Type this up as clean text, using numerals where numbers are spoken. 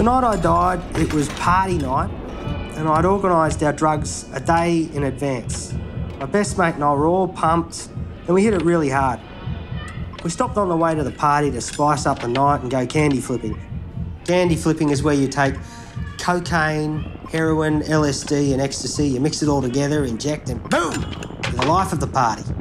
The night I died, it was party night, and I'd organised our drugs a day in advance. My best mate and I were all pumped, and we hit it really hard. We stopped on the way to the party to spice up the night and go candy flipping. Candy flipping is where you take cocaine, heroin, LSD and ecstasy, you mix it all together, inject, and boom, you're the life of the party.